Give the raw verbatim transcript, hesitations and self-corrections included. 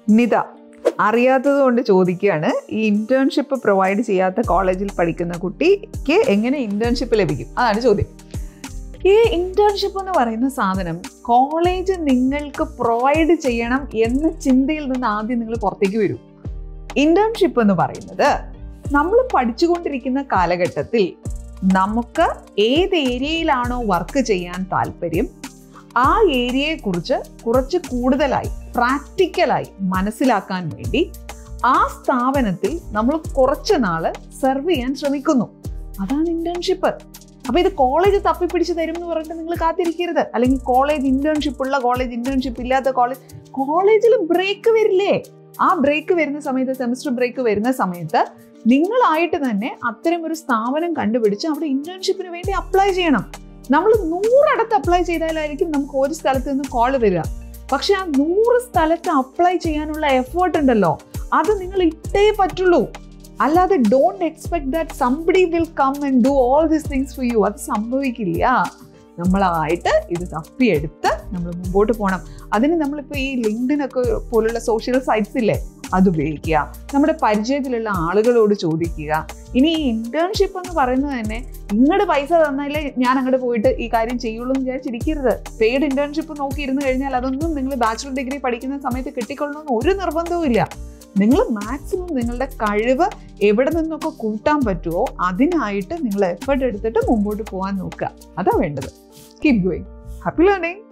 നിത അറിയാത്തത് കൊണ്ട് ചോദിക്കുകയാണ്, ഈ ഇന്റേൺഷിപ്പ് പ്രൊവൈഡ് ചെയ്യാത്ത കോളേജിൽ പഠിക്കുന്ന കുട്ടിക്ക് എങ്ങനെ ഇന്റേൺഷിപ്പ് ലഭിക്കും? അതാണ് ചോദ്യം. ഈ ഇന്റേൺഷിപ്പ് എന്ന് പറയുന്ന സാധനം കോളേജ് നിങ്ങൾക്ക് പ്രൊവൈഡ് ചെയ്യണം എന്ന ചിന്തയിൽ നിന്ന് ആദ്യം നിങ്ങൾ പുറത്തേക്ക് വരൂ. ഇന്റേൺഷിപ്പ് എന്ന് പറയുന്നത് നമ്മൾ പഠിച്ചുകൊണ്ടിരിക്കുന്ന കാലഘട്ടത്തിൽ നമുക്ക് ഏത് ഏരിയയിലാണോ വർക്ക് ചെയ്യാൻ താല്പര്യം ആ ഏരിയയെക്കുറിച്ച് കുറച്ച് കൂടുതലായി പ്രാക്ടിക്കലായി മനസ്സിലാക്കാൻ വേണ്ടി ആ സ്ഥാപനത്തിൽ നമ്മൾ കുറച്ച് നാള് സെർവ് ചെയ്യാൻ ശ്രമിക്കുന്നു. അതാണ് ഇന്റേൺഷിപ്പ്. അപ്പൊ ഇത് കോളേജ് തപ്പിപ്പിടിച്ച് തരും എന്ന് പറഞ്ഞിട്ട് നിങ്ങൾ കാത്തിരിക്കരുത്. അല്ലെങ്കിൽ കോളേജ് ഇന്റേൺഷിപ്പ് ഉള്ള കോളേജ്, ഇന്റേൺഷിപ്പ് ഇല്ലാത്ത കോളേജ്, കോളേജിൽ ബ്രേക്ക് വരില്ലേ? ആ ബ്രേക്ക് വരുന്ന സമയത്ത്, സെമസ്റ്റർ ബ്രേക്ക് വരുന്ന സമയത്ത് നിങ്ങളായിട്ട് തന്നെ അത്തരം ഒരു സ്ഥാപനം കണ്ടുപിടിച്ച് അവിടെ ഇന്റേൺഷിപ്പിന് വേണ്ടി അപ്ലൈ ചെയ്യണം. നമ്മൾ നൂറടത്ത് അപ്ലൈ ചെയ്താലായിരിക്കും നമുക്ക് ഒരു സ്ഥലത്ത് നിന്ന് കോള് വരിക. പക്ഷെ ആ നൂറ് സ്ഥലത്ത് അപ്ലൈ ചെയ്യാനുള്ള എഫേർട്ട് ഉണ്ടല്ലോ, അത് നിങ്ങൾ ഇട്ടേ പറ്റുള്ളൂ. അല്ലാതെ don't expect that somebody will come and do all these things for you. അത് സംഭവിക്കില്ല. നമ്മളായിട്ട് ഇത് തപ്പിയെടുത്ത് നമ്മൾ മുമ്പോട്ട് പോകണം. അതിന് നമ്മളിപ്പോൾ ഈ ലിങ്ക്ഡിനൊക്കെ പോലുള്ള സോഷ്യൽ സൈറ്റ്സ് ഇല്ലേ, അത് ഉപയോഗിക്കുക. നമ്മുടെ പരിചയത്തിലുള്ള ആളുകളോട് ചോദിക്കുക. ഇനി ഈ ഇന്റേൺഷിപ്പ് എന്ന് പറയുന്നത് തന്നെ ഇങ്ങോട്ട് പൈസ തന്നാലേ ഞാൻ അങ്ങോട്ട് പോയിട്ട് ഈ കാര്യം ചെയ്യുള്ളൂ എന്ന് വിചാരിച്ചിരിക്കരുത്. പെയ്ഡ് ഇന്റേൺഷിപ്പ് നോക്കി ഇരുന്ന് കഴിഞ്ഞാൽ അതൊന്നും നിങ്ങൾ ബാച്ചിലർ ഡിഗ്രി പഠിക്കുന്ന സമയത്ത് കിട്ടിക്കൊള്ളണമെന്ന് ഒരു നിർബന്ധവും ഇല്ല. നിങ്ങൾ മാക്സിമം നിങ്ങളുടെ കഴിവ് എവിടെ നിന്നൊക്കെ കൂട്ടാൻ പറ്റുമോ അതിനായിട്ട് നിങ്ങൾ എഫേർട്ട് എടുത്തിട്ട് മുമ്പോട്ട് പോകാൻ നോക്കുക. അതാ വേണ്ടത്. Keep going. Happy learning.